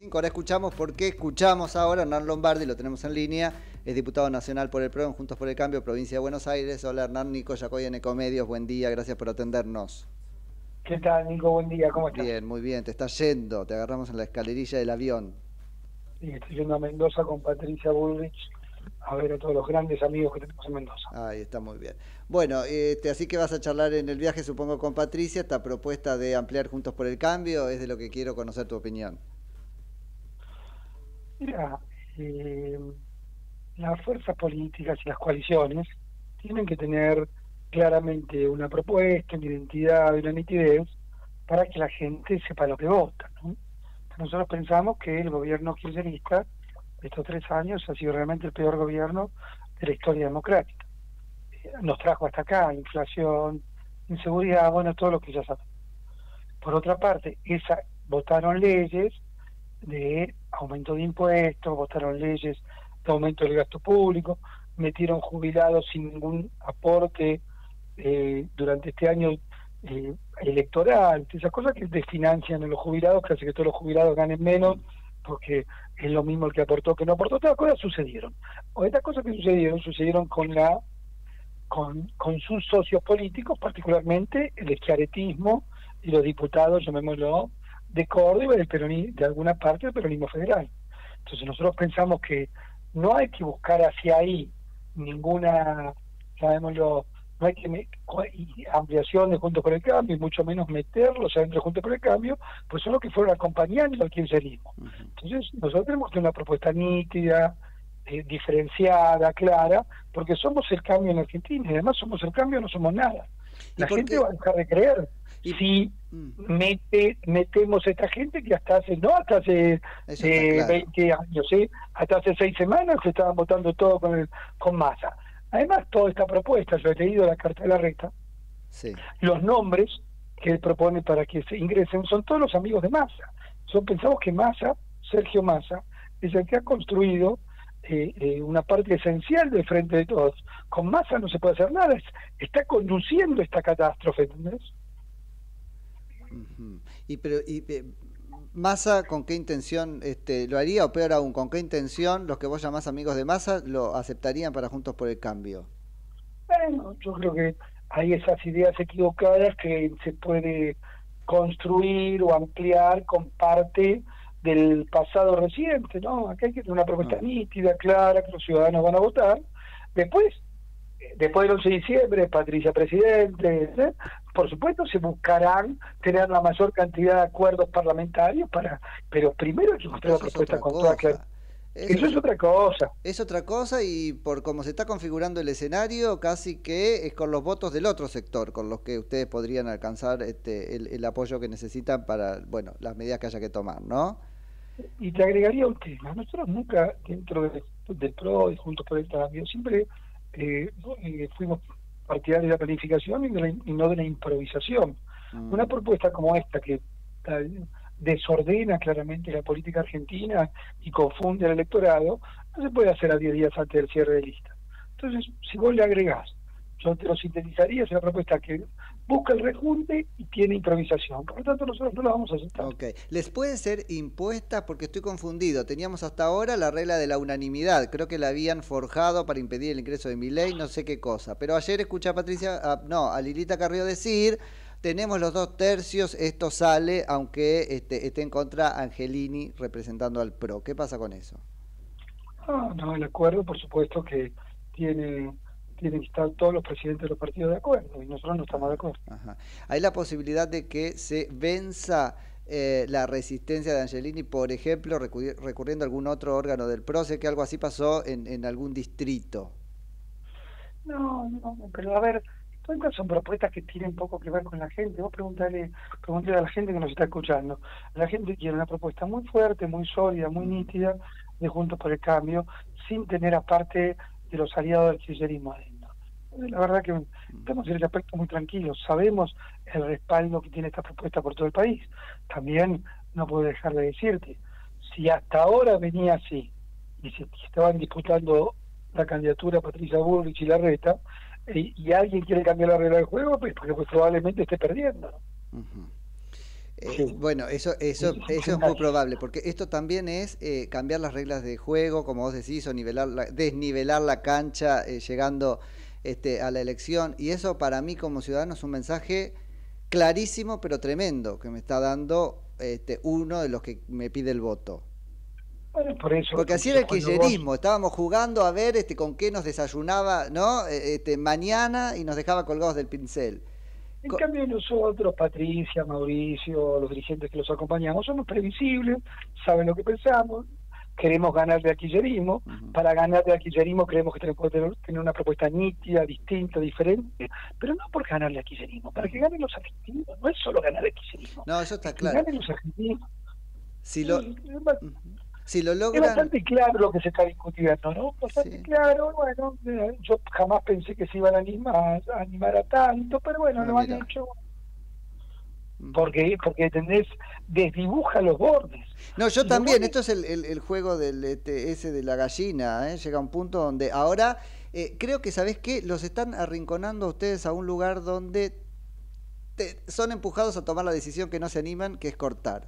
Ahora escuchamos porque escuchamos ahora a Hernán Lombardi, lo tenemos en línea, es diputado nacional por el PRO en Juntos por el Cambio, provincia de Buenos Aires. Hola Hernán, Nico Yacoy en Ecomedios, buen día, gracias por atendernos. ¿Qué tal, Nico? Buen día, ¿cómo estás? Bien, muy bien, te estás yendo, te agarramos en la escalerilla del avión. Sí, estoy yendo a Mendoza con Patricia Bullrich a ver a todos los grandes amigos que tenemos en Mendoza. Ahí está muy bien. Bueno, así que vas a charlar en el viaje, supongo, con Patricia, esta propuesta de ampliar Juntos por el Cambio, es de lo que quiero conocer tu opinión. Mira, las fuerzas políticas y las coaliciones tienen que tener claramente una propuesta, una identidad y una nitidez para que la gente sepa lo que vota, ¿no? Nosotros pensamos que el gobierno kirchnerista de estos 3 años ha sido realmente el peor gobierno de la historia democrática. Nos trajo hasta acá inflación, inseguridad, bueno, todo lo que ya sabemos. Por otra parte, votaron leyes de aumento de impuestos, votaron leyes de aumento del gasto público, metieron jubilados sin ningún aporte durante este año electoral, esas cosas que desfinancian a los jubilados, que hace que todos los jubilados ganen menos, porque es lo mismo el que aportó que no aportó. Todas las cosas sucedieron. O estas cosas que sucedieron con sus socios políticos, particularmente el schiarettismo y los diputados, llamémoslo, de Córdoba y de alguna parte del peronismo federal. Entonces nosotros pensamos que no hay que buscar hacia ahí ninguna, llamémoslo, no hay que ampliación de Juntos por el Cambio, y mucho menos meterlos adentro de Juntos por el Cambio, pues son los que fueron acompañando al kirchnerismo. Entonces nosotros tenemos que una propuesta nítida, diferenciada, clara, porque somos el cambio en Argentina, y además somos el cambio, no somos nada. La gente va a dejar de creer si metemos a esta gente que hasta hace 20 años, hasta hace 6 semanas se estaban votando todo con Massa. Además, toda esta propuesta, yo he leído la carta de la reta, los nombres que él propone para que se ingresen son todos los amigos de Massa. Pensamos que Sergio Massa, es el que ha construido una parte esencial del Frente de Todos. Con Massa no se puede hacer nada, está conduciendo esta catástrofe, ¿entendés? Massa, ¿con qué intención lo haría? O peor aún, ¿con qué intención los que vos llamás amigos de Massa lo aceptarían para Juntos por el Cambio? Bueno, yo creo que hay esas ideas equivocadas que se puede construir o ampliar con parte del pasado reciente, ¿no? Acá hay que tener una propuesta nítida, clara, que los ciudadanos van a votar. Después del 11 de diciembre, Patricia presidente, por supuesto se buscarán tener la mayor cantidad de acuerdos parlamentarios pero primero hay que mostrar la propuesta con toda claridad. Eso es otra cosa. Es otra cosa, y por cómo se está configurando el escenario, casi que es con los votos del otro sector con los que ustedes podrían alcanzar el apoyo que necesitan para, bueno, las medidas que haya que tomar, ¿no? Y te agregaría un tema. Nosotros nunca, dentro del PRO y Juntos por el Cambio, siempre fuimos partidarios de la planificación y no de la improvisación. Una propuesta como esta, que desordena claramente la política argentina y confunde al electorado, no se puede hacer a 10 días antes del cierre de lista. Entonces, si vos le agregás, yo te lo sintetizaría, es una propuesta que busca el rejunte y tiene improvisación. Por lo tanto, nosotros no la vamos a aceptar. ¿Les puede ser impuesta? Porque estoy confundido. Teníamos hasta ahora la regla de la unanimidad. Creo que la habían forjado para impedir el ingreso de Milei, no sé qué cosa. Pero ayer escuché a Lilita Carrió decir, tenemos los 2/3, esto sale, aunque esté en contra Angelini representando al PRO. ¿Qué pasa con eso? No, el acuerdo, por supuesto que tienen que estar todos los presidentes de los partidos de acuerdo, y nosotros no estamos de acuerdo. ¿Hay la posibilidad de que se venza la resistencia de Angelini, por ejemplo, recurriendo a algún otro órgano del PRO? Sé que algo así pasó en algún distrito. No, pero a ver, todas estas son propuestas que tienen poco que ver con la gente. Vos preguntale a la gente que nos está escuchando. La gente quiere una propuesta muy fuerte, muy sólida, muy nítida de Juntos por el Cambio, sin tener aparte de los aliados del kirchnerismo adentro. La verdad que estamos en el aspecto muy tranquilos, sabemos el respaldo que tiene esta propuesta por todo el país. También no puedo dejar de decirte, si hasta ahora venía así, y se estaban disputando la candidatura a Patricia Bullrich y Larreta, y alguien quiere cambiar la regla del juego, pues porque probablemente esté perdiendo. Sí, Bueno, eso es muy probable, porque esto también es cambiar las reglas de juego, como vos decís, o desnivelar la cancha llegando a la elección. Y eso para mí como ciudadano es un mensaje clarísimo, pero tremendo, que me está dando uno de los que me pide el voto. bueno, por eso, Porque así era el entonces cuando vos, kirchnerismo, estábamos jugando a ver con qué nos desayunaba, ¿no? Mañana y nos dejaba colgados del pincel. en cambio nosotros, Patricia, Mauricio, los dirigentes que los acompañamos, somos previsibles, saben lo que pensamos, queremos ganarle al kirchnerismo, Ujú. para ganarle al kirchnerismo creemos que tenemos que tener una propuesta nítida, distinta, diferente, pero no por ganarle al kirchnerismo, para que ganen los argentinos, no es solo ganar al kirchnerismo, No, eso es está que claro. ganen los argentinos. Si lo, Sí, Ujú. Si lo es logran, bastante claro lo que se está discutiendo, ¿no? Bastante sí. claro, bueno, yo jamás pensé que se iban a animar a tanto, pero bueno, Ah, lo han mira. hecho Ujú. porque ¿entendés? Desdibuja los bordes. No, yo Y los también, bordes, esto es el juego ese de la gallina, ¿eh? Llega un punto donde ahora creo que, ¿sabés qué? Los están arrinconando a ustedes a un lugar donde son empujados a tomar la decisión que no se animan, que es cortar,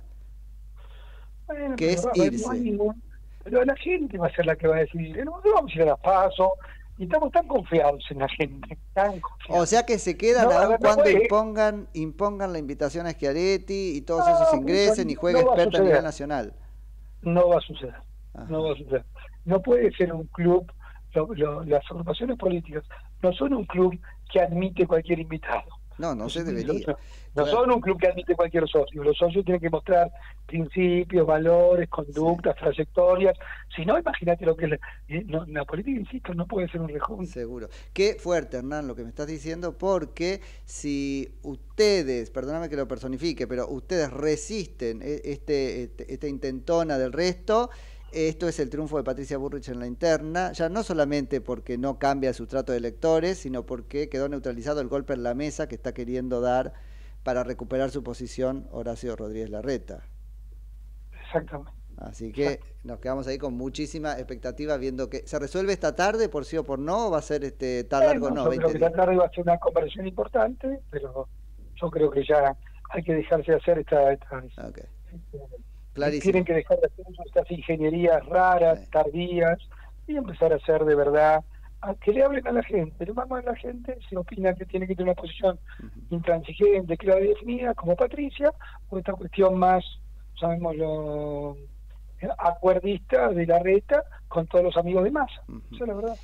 bueno, que pero es no hay irse. ningún... Pero la gente va a ser la que va a decidir. Nosotros vamos a ir a las paso y estamos tan confiados en la gente, tan O confiados. sea que se quedan No, a aun ver, no cuando puede, impongan la invitación a Schiaretti y todos esos no, eso ingresen y juegue no va a experta a nivel suceder. nacional. No va a suceder, no Ajá. va a suceder. No puede ser un club, las agrupaciones políticas no son un club que admite cualquier invitado. No, no Los se invitados debería. no Claro. son un club que admite cualquier socio. Los socios tienen que mostrar principios, valores, Sí. conductas, trayectorias. Si no, imagínate lo que es la política, insisto, no puede ser un rejunte. Seguro. Qué fuerte, Hernán, lo que me estás diciendo, porque si ustedes, perdóname que lo personifique, pero ustedes resisten esta intentona del resto, esto es el triunfo de Patricia Bullrich en la interna, ya no solamente porque no cambia su trato de electores, sino porque quedó neutralizado el golpe en la mesa que está queriendo dar para recuperar su posición Horacio Rodríguez Larreta. Exactamente. Así que Exacto. nos quedamos ahí con muchísima expectativa viendo que se resuelve esta tarde por sí o por no, o va a ser tan largo, Bueno, no, yo creo 20 que días. esta tarde va a ser una conversación importante, pero yo creo que ya hay que dejarse de hacer Ok, tienen clarísimo. que dejar de hacer estas ingenierías raras, Sí. tardías, y empezar a hacer de verdad, a que le hablen a la gente. Le vamos a la gente, se opina que tiene que tener una posición Ujú. intransigente, clara y definida, como Patricia, o esta cuestión más, llamémoslo, acuerdista de la reta con todos los amigos de Massa. Ujú. Eso es la verdad.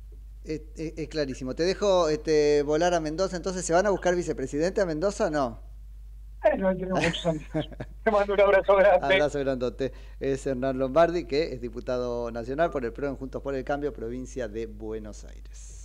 Es clarísimo. Te dejo volar a Mendoza, entonces, ¿se van a buscar vicepresidente a Mendoza? No. Bueno, ahí tenemos muchos amigos. Te mando un abrazo grande. Abrazo grandote. Es Hernán Lombardi, que es diputado nacional por el PRO en Juntos por el Cambio, provincia de Buenos Aires.